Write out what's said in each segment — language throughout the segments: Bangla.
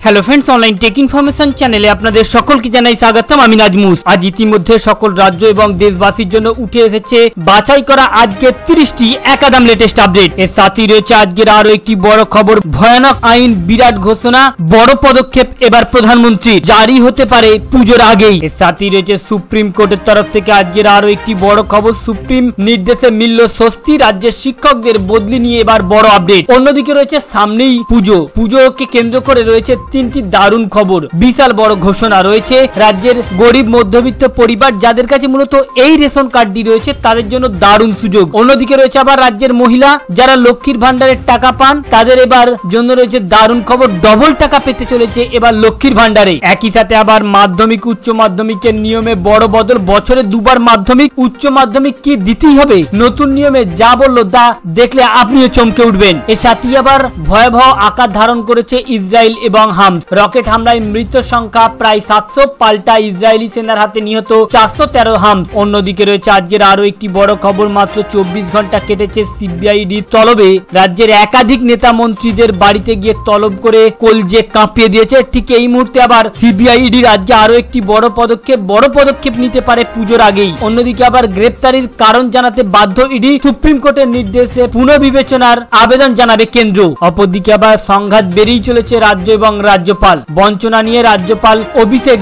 Hello friends, online tech information चैनेले আপনাদের সকলকে জানাই স্বাগতম। আমি নাজমুস। আজ ইতিমধ্যে সকল রাজ্য এবং দেশবাসীর জন্য উঠে এসেছে বাছাই করা আজকে 30টি একাদম লেটেস্ট আপডেট। এর সাথেই রয়েছে আজকের আরো একটি বড় খবর, ভয়ানক আইন, বিরাট ঘোষণা, বড় পদক্ষেপ এবার প্রধানমন্ত্রী, জারি হতে পারে পুজোর আগেই। এর সাথেই রয়েছে সুপ্রিম কোর্টের তরফ থেকে আজকের আরো একটি বড় খবর, সুপ্রিম নির্দেশে মিলল স্বস্তি, রাজ্যের শিক্ষকদের বদলি নিয়ে এবার বড় আপডেট। অন্যদিকে রয়েছে সামনেই পুজোকে কেন্দ্র করে রয়েছে তিনটি দারুণ খবর, বিশাল বড় ঘোষণা রয়েছে রাজ্যের গরিব মধ্যবিত্ত পরিবার যাদের কাছে মূলত এই রেশন কার্ডটি রয়েছে তাদের জন্য দারুণ সুযোগ। অন্যদিকে রয়েছে আবার রাজ্যের মহিলা যারা লক্ষ্মীর ভান্ডারের টাকা পান তাদের এবার জন্য রয়েছে দারুণ খবর, ডবল টাকা পেতে চলেছে এবার লক্ষ্মীর ভান্ডারে। একই সাথে আবার মাধ্যমিক উচ্চ মাধ্যমিকের নিয়মে বড় বদল, বছরে দুবার মাধ্যমিক উচ্চ মাধ্যমিক কি দিতেই হবে, নতুন নিয়মে যা বললো তা দেখলে আপনিও চমকে উঠবেন। এর সাথে আবার ভয়াবহ আকার ধারণ করেছে ইসরায়েল এবং হামাস, রকেট হামলায় মৃত সংখ্যা প্রায় 700, পাল্টা ইসরায়েলি সেনার হাতে নিহত 413 হামাস। অন্যদিকে রয়েছে আজকের আরো একটি বড় খবর, মাত্র 24 ঘন্টা কেটেছে সিবিআইডি তলবে রাজ্যের একাধিক নেতা মন্ত্রীদের বাড়িতে গিয়ে তলব করে কলজে কাঁপিয়ে দিয়েছে। ঠিক এই মুহূর্তে আবার সিবিআইডি রাজ্যে আরো একটি বড় পদক্ষেপ নিতে পারে পুজোর আগেই। অন্যদিকে আবার গ্রেপ্তারির কারণ জানাতে বাধ্য ইডি, সুপ্রিম কোর্টের নির্দেশে পুনর্বিবেচনার আবেদন জানাবে কেন্দ্র। অপরদিকে আবার সংঘাত বেড়েই চলেছে রাজ্য এবং রাজ্যপাল, বঞ্চনা নিয়ে রাজ্যপাল অভিষেক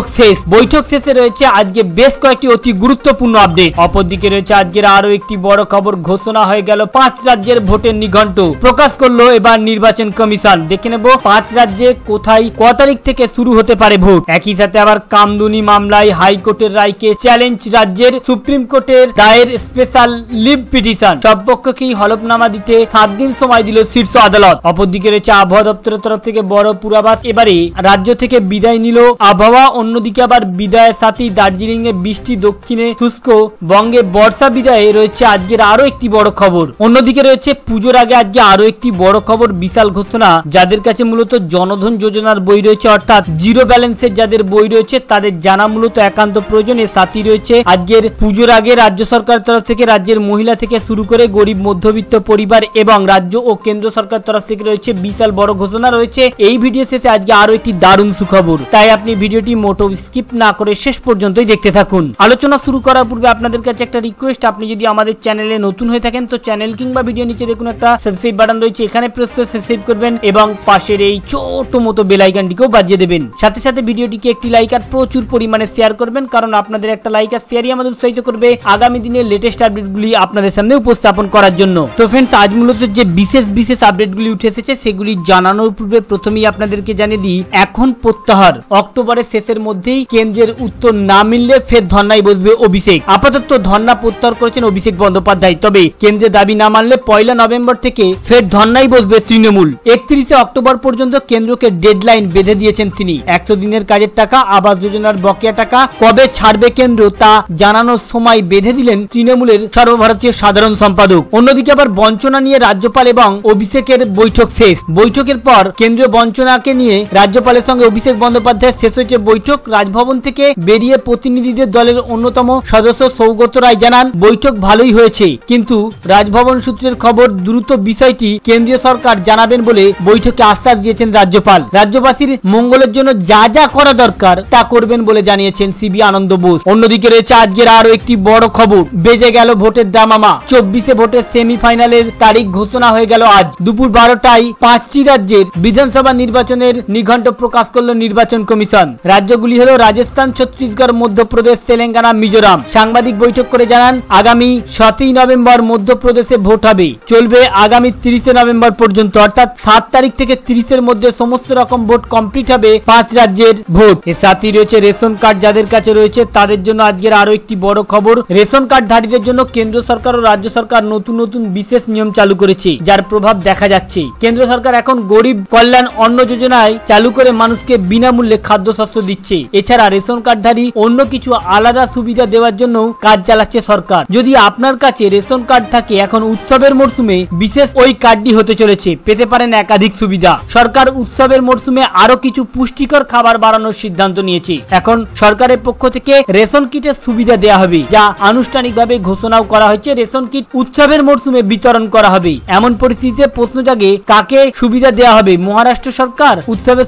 বৈঠক শেষে রয়েছে আজকে বেশ কয়েকটি অতি গুরুত্বপূর্ণ আপডেট। অপরদিকে রয়েছে আজকের আরো একটি বড় খবর, ঘোষণা হয়ে গেল 5 রাজ্যের ভোটের নিঘণ্ট, প্রকাশ করলো এবার নির্বাচন কমিশন। দেখে নেব 5 রাজ্যে কোথায় ক তারিখ থেকে শুরু হতে পারে ভোট। একই সাথে আবার কামদুনি মামলায় হাইকোর্টের রায়কে চ্যালেঞ্জ রাজ্যের, সুপ্রিম কোর্টের দায়ের স্পেশাল লিভ পিটিশন, সব পক্ষকেই হলফনামা দিতে 7 দিন সময় দিল শীর্ষ আদালত। অপরদিকে রয়েছে আবহাওয়া দপ্তরের তরফ থেকে বড় পূর্বাভাস, এবারে রাজ্য থেকে বিদায় নিল আবহাওয়া। অন্যদিকে আবার বিদায়ের সাথেই দার্জিলিং এ বৃষ্টি, দক্ষিণে শুষ্ক, বঙ্গে বর্ষা বিদায়ে রয়েছে আজকের আরো একটি বড় খবর। অন্যদিকে রয়েছে পুজোর আগে আজকে আরো একটি বড় খবর, বিশাল ঘোষণা, যাদের কাছে মূলত জনধন যোজনার বই রয়েছে অর্থাৎ জিরো ব্যালেন্সের যাদের বই রয়েছে তাদের জানা মূলত একান্ত প্রয়োজন। এর সাথে রয়েছে আজকের পুজোর আগে রাজ্য সরকার তরফ থেকে রাজ্যের মহিলা থেকে শুরু করে গরিব মধ্যবিত্ত পরিবার এবং রাজ্য ও কেন্দ্র সরকার তরফ থেকে রয়েছে বিশাল বড় ঘোষণা রয়েছে। এই ভিডিও শেষে আজকে আরো একটি দারুণ সুখবর, তাই আপনি ভিডিওটি মোটো স্কিপ না করে শেষ পর্যন্তই দেখতে থাকুন। আলোচনা শুরু করার পূর্বে আপনাদের কাছে একটা রিকোয়েস্ট, আপনি যদি আমাদের চ্যানেলে নতুন হয়ে থাকেন তো চ্যানেল কিংবা ভিডিও নিচে দেখুন একটা সাবস্ক্রাইব বাটন রয়েছে, এখানে প্রেস করে সাবস্ক্রাইব করবেন এবং পাশের এই ছোট মতো বেল আইকনটিকেও বাজিয়ে দেবেন। সাথে সাথে ভিডিওটিকে একটি লাইক আর প্রচুর পরিমাণে শেয়ার করবেন, কারণ আপনাদের একটা লাইক আর শেয়ারই আমাদের উৎসাহিত করবে আগামী দিনে লেটেস্ট আপডেটগুলি আপনাদের সামনে উপস্থাপন করার জন্য। তো ফ্রেন্ডস, আজ মূলত যে বিশেষ আপডেটগুলি উঠে এসেছে সেগুলি জানানোর পূর্বে প্রথমেই আপনাদেরকে জানিয়ে দিই, এখন প্রত্যাহার, অক্টোবরের শেষের মধ্যেই কেন্দ্রের উত্তর না মিললে ফের ধর্নায় বসবে অভিষেক। আপাতত ধর্না প্রত্যাহার করেছেন অভিষেক বন্দ্যোপাধ্যায়, তবে কেন্দ্রের দাবি না মানলে 1 নভেম্বর থেকে ফের ধর্নায় বসবে তৃণমূল। 31 অক্টোবর পর্যন্ত কেন্দ্রকে ডেডলাইন বেঁধে দিয়েছেন তিনি। 100 দিনের কাজের টাকা, আবাস যোজনার বকেয়া টাকা কবে ছাড়বে কেন্দ্র তা জানানোর সময় বেঁধে দিলেন তৃণমূলের সর্বভারতীয় সাধারণ সম্পাদক। অন্যদিকে আবার বঞ্চনা নিয়ে রাজ্যপাল এবং অভিষেকের বৈঠক শেষ। বৈঠকের পর কেন্দ্রীয় বঞ্চনাকে নিয়ে রাজ্যপালের সঙ্গে অভিষেক বন্দ্যোপাধ্যায় শেষ হয়েছে বৈঠক। রাজভবন থেকে বেরিয়ে প্রতিনিধিদের দলের অন্যতম সদস্য সৌগত রায় জানান, বৈঠক ভালোই হয়েছে, কিন্তু রাজভবন সূত্রের খবর দ্রুত বিষয়টি কেন্দ্রীয় সরকার জানাবেন বলে বৈঠকে আশ্বাস দিয়েছেন রাজ্যপাল। রাজ্যবাসীর মঙ্গলের জন্য যা যা করা দরকার তা করবেন বলে জানিয়েছেন সিবি আনন্দ বোস। অন্যদিকে রয়েছে আজকের আরো একটি বড় খবর, বেজে গেল ভোটের দামামা, 24 ভোটের সেমিফাইনালের তারিখ ঘোষণা হয়ে গেল আজ দুপুর 12টায়। 5টি রাজ্যের বিধানসভা নির্বাচনের নিঘণ্ট প্রকাশ করল নির্বাচন কমিশন। রাজ্যগুলি হলো রাজস্থান, ছত্তিশগড়, মধ্যপ্রদেশ, তেলেঙ্গানা, মিজোরাম। সাংবাদিক বৈঠক করে জানান, আগামী 7 নভেম্বর মধ্যপ্রদেশে ভোট হবে, চলবে আগামী 30 নভেম্বর পর্যন্ত, অর্থাৎ 7 তারিখ থেকে 30 মধ্যে সমস্ত রকম ভোট কমপ্লিট হবে 5 রাজ্যের ভোট। এর সাথে রয়েছে রেশন কার্ড যাদের কাছে রয়েছে তাদের জন্য আজকের আরো একটি বড় খবর, রেশন কার্ড ধারীদের জন্য কেন্দ্র সরকার ও রাজ্য সরকার নতুন বিশেষ নিয়ম চালু করেছে, যার প্রভাব দেখা যাচ্ছে। কেন্দ্র সরকার এখন গরিব কল্যাণ অন্ন যোজনায় চালু করে মানুষকে বিনামূল্যে খাদ্যশস্য দিচ্ছে। এছাড়া রেশন কার্ডধারী অন্য কিছু আলাদা সুবিধা দেওয়ার জন্য কাজ চালাচ্ছে সরকার। যদি আপনার কাছে রেশন কার্ড থাকে, এখন উৎসবের মরশুমে বিশেষ ওই কার্ডটি হতে চলেছে, পেতে পারেন একাধিক সুবিধা। সরকার উৎসবের মরশুমে আরো কিছু পুষ্টিকর খাবার বাড়ানোর সিদ্ধান্ত নিয়েছে। এখন সরকারের পক্ষ থেকে রেশন কিটের সুবিধা দেওয়া হবে, যা আনুষ্ঠানিকভাবে ঘোষণাও করা হয়েছে। রেশন কিট উৎসবের মরশুমে বিতরণ করা হবে। এমন পরিস্থিতিতে প্রশ্ন জাগে, কাকে সুবিধা দেওয়া হবে? মহারাষ্ট্র সরকার উৎসবের সময় রেশন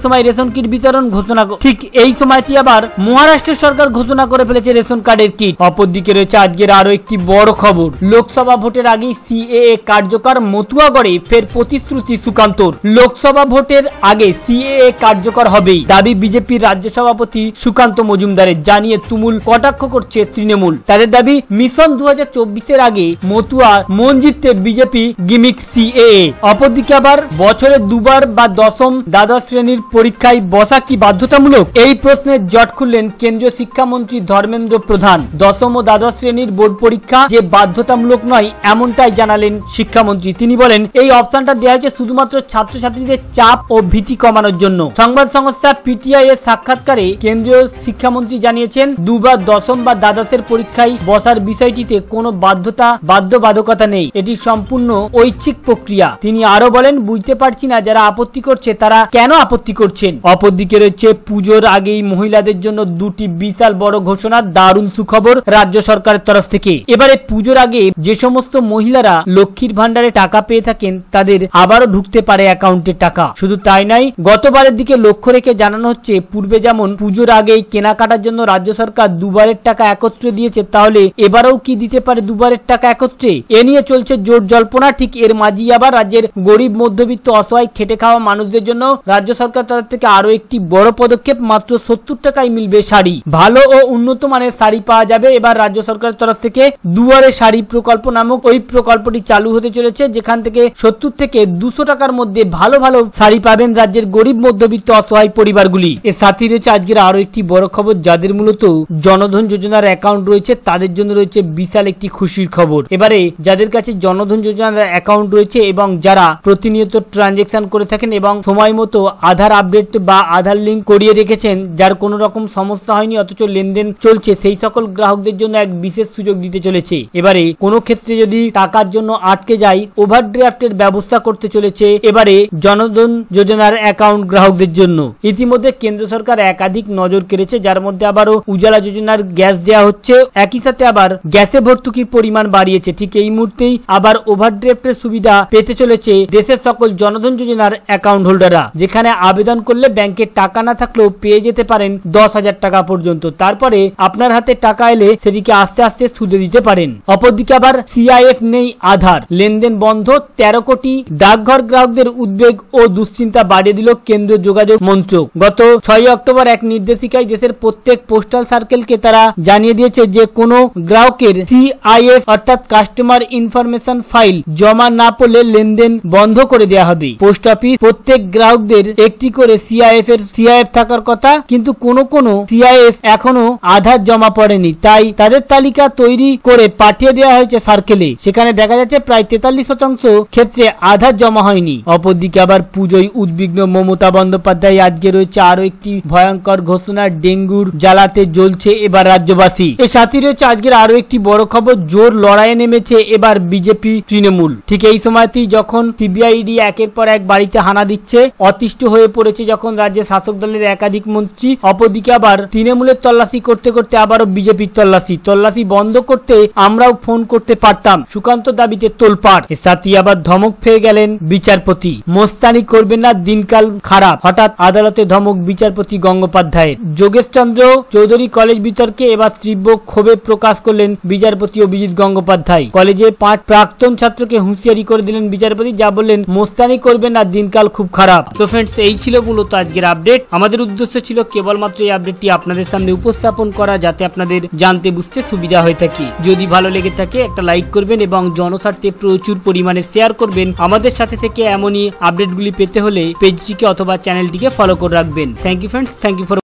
রেশন কিট বিতরণ ঘোষণা। ঠিক এই সময়টি আবার মহারাষ্ট্রের সরকার ঘোষণা করে ফেলেছে রেশন কার্ডের কিট। অপরদিকে রয়েছে আজকের আরো একটি বড় খবর, লোকসভা ভোটের আগে সিএএ কার্যকর, মতুয়াগড়ে ফের প্রতিশ্রুতি সুকান্তর। লোকসভা ভোটের আগে সিএএ কার্যকর হবেই দাবি বিজেপির রাজ্য সভাপতি সুকান্ত মজুমদারের, জানিয়ে তুমুল কটাক্ষ করছে তৃণমূল। তাদের দাবি মিশন 2024-এর আগে মতুয়া মন জিততে বিজেপি গিমিক সিএএ। অপরদিকে আবার বছরে দুবার বা দশম দ্বাদশ শ্রেণীর পরীক্ষায় বসা কি বাধ্যতামূলক? এই প্রশ্নের জট খুললেন কেন্দ্রীয় শিক্ষামন্ত্রী ধর্মেন্দ্র প্রধান। দশম ও দ্বাদশ শ্রেণীর বোর্ড পরীক্ষা যে বাধ্যতামূলক নয় এমনটাই জানালেন শিক্ষামন্ত্রী। তিনি বলেন এই অপশনটা দেওয়া হয়েছে শুধুমাত্র ছাত্রছাত্রীদের চাপ ও ভীতি কমানোর জন্য। সংবাদ সংস্থা পিটিআই এর সাক্ষাৎকারে কেন্দ্রীয় শিক্ষামন্ত্রী জানিয়েছেন দুবার দশম বা দ্বাদশের পরীক্ষায় বসার বিষয়টিতে কোনো বাধ্যবাধকতা নেই, এটি সম্পূর্ণ ঐচ্ছিক প্রক্রিয়া। তিনি আরো বলেন বুঝতে পারছি না যারা আপত্তি করছে তারা কেন আপত্তি করছেন। অপরদিকে রয়েছে পুজোর আগেই মহিলাদের জন্য দুটি বিশাল বড় ঘোষণা, দারুণ সুখবর রাজ্য সরকারের তরফ থেকে। এবারে পুজোর আগে যে সমস্ত মহিলারা লক্ষ্মীর ভান্ডারে টাকা পেয়ে থাকেন তাদের আবারও ঢুকতে পারে অ্যাকাউন্টে টাকা। শুধু তাই নয়, গতবারের দিকে লক্ষ্য রেখে জানানো হচ্ছে পূর্বে যেমন পুজোর আগেই কেনাকাটার জন্য রাজ্য সরকার দুবারের টাকা একত্রে দিয়েছে, তাহলে এবারেও কি দিতে পারে দুবারের টাকা একত্রে? এ নিয়ে চলছে জোর জল্পনা। ঠিক এর মাঝেই আবার রাজ্যের গরিব মধ্যবিত্ত অসহায় খেটে খাওয়া মানুষদের জন্য রাজ্য সরকার তরফ থেকে আরো একটি বড় পদক্ষেপ, মাত্র 70 টাকায় মিলবে শাড়ি। ভালো ও উন্নত মানের শাড়ি পাওয়া যাবে। এবার রাজ্য সরকারের তরফ থেকে দুয়ারে শাড়ি প্রকল্প নামক ওই প্রকল্পটি চালু হতে চলেছে, যেখান থেকে 70 থেকে 200 টাকার মধ্যে ভালো ভালো শাড়ি পাবেন রাজ্যের গরিব মধ্যবিত্ত অসহায় পরিবারগুলি। এর সাথে রয়েছে আজকের আরো একটি বড় খবর, যাদের মূলত জনধন যোজনার অ্যাকাউন্ট রয়েছে তাদের জন্য রয়েছে বিশাল একটি খুশির খবর। এবারে যাদের কাছে জনধন যোজনার অ্যাকাউন্ট রয়েছে এবং যারা প্রতিনিয়ত ট্রানজেকশন করে থাকেন এবং সময় মতো আধার আপডেট বা আধার লিঙ্ক করিয়ে রেখেছেন, যার কোনো রকম সমস্যা হয়নি অথচ লেনদেন চলছে, সেই সকল গ্রাহকদের জন্য এক বিশেষ সুযোগ দিতে চলেছে। এবারে কোনো ক্ষেত্রে যদি টাকার জন্য আটকে যায়, ওভারড্রাফটের ব্যবস্থা করতে চলেছে এবারে জনধন যোজনার অ্যাকাউন্ট গ্রাহকদের জন্য। ইতিমধ্যে কেন্দ্র সরকার একাধিক নজর কেড়েছে, যার মধ্যে আবারও উজালা যোজনার গ্যাস দেওয়া হচ্ছে, একই সাথে আবার গ্যাসে ভর্তুকির পরিমাণ বাড়িয়েছে। ঠিক এই মুহূর্তেই আবার ওভারড্রাফটের সুবিধা পেতে চলেছে দেশের সকল জনধন যোজনার অ্যাকাউন্ট হোল্ডাররা, যেখানে আবেদন করলে ব্যাংকে টাকা না থাকলেও পেয়ে যেতে পারেন 10,000 টাকা পর্যন্ত। তারপরে আপনার হাতে টাকা এলে সেটিকে আস্তে আস্তে সুদে দিতে পারেন। অপরদিকে আবার সিআইএফ নেই আধার, লেনদেন বন্ধ, 13 কোটি ডাকঘর গ্রাহকদের উদ্বেগ ও দুশ্চিন্তা বাড়িয়ে দিল কেন্দ্রীয় যোগাযোগ মন্ত্রক। গত 6 অক্টোবর এক নির্দেশিকায় দেশের প্রত্যেক পোস্টাল সার্কেলকে তারা জানিয়ে দিয়েছে যে কোনো গ্রাহকের সিআইএফ অর্থাৎ কাস্টমার ইনফরমেশন ফাইল জমা না পড়লে লেনদেন বন্ধ করে দেওয়া হবে। পোস্ট অফিস প্রত্যেক গ্রাহকদের একটি করে সিআইএফ থাকার কথা, কিন্তু কোনো সিআইএফ এখনো আধার জমা পড়েনি, তাই তাদের তালিকা তৈরি করে পাঠিয়ে দেওয়া হয়েছে সার্কেলে। সেখানে দেখা যাচ্ছে প্রায় 43% ক্ষেত্রে আধার জমা হয়নি। অপরদিকে আবার পুজোয় উদ্বিগ্ন মমতা বন্দ্যোপাধ্যায়। আজকে রয়েছে আরো একটি ভয়ঙ্কর ঘোষণা, ডেঙ্গুর জ্বালাতে জ্বলছে এবার রাজ্যবাসী। এর সাথে রয়েছে আজকের আরো একটি বড় খবর, জোর লড়াইয়ে নেমেছে এবার বিজেপি তৃণমূল। ঠিক এই সময়তেই যখন সিবিআইডি একের পর এক বাড়িতে হানা দিচ্ছে, অতিষ্ঠ হয়ে পড়েছে যখন রাজ্যের শাসক দলের একাধিক মন্ত্রী, অপরদিকে আবার তৃণমূলের তল্লাশি করতে করতে আবারও বিজেপির তল্লাশি বন্ধ করতে আমরাও ফোন করতে পারতাম, সুকান্ত দাবিতে তোলপাড়। এর সাথে আবার ধমক পেয়ে গেলেন বিচারপতি, মোস্তানি করবেন না, দিনকাল খারাপ। হঠাৎ আদালতে ধমক বিচারপতি গঙ্গোপাধ্যায়ের। যোগেশচন্দ্র চৌধুরী কলেজ বিতর্কে এবার তীব্র ক্ষোভে প্রকাশ করলেন বিচারপতি অভিজিৎ গঙ্গোপাধ্যায়। কলেজে 5 প্রাক্তন ছাত্রকে হুঁশিয়ারি করে দিলেন বিচারপতি, যা বললেন মোস্তানি করবেন না, দিনকাল খুব খারাপ। তো ফ্রেন্ডস, এই ছিল মূলত আজকের আপডেট। আমাদের উদ্দেশ্য ছিল কেবলমাত্র এই আপডেটটি আপনাদের সামনে উপস্থাপন করা, যাতে আপনাদের জানতে বুঝতে সুবিধা হয়ে থাকে। যদি ভালো লেগে থাকে একটা লাইক করবেন এবং জনস্বার্থে প্রচুর পরিমাণে শেয়ার করবেন। আমাদের সাথে থেকে এমনই আপডেটগুলি পেতে হলে পেজটিকে অথবা চ্যানেলটিকে ফলো করে রাখবেন। Thank you friends, thank you for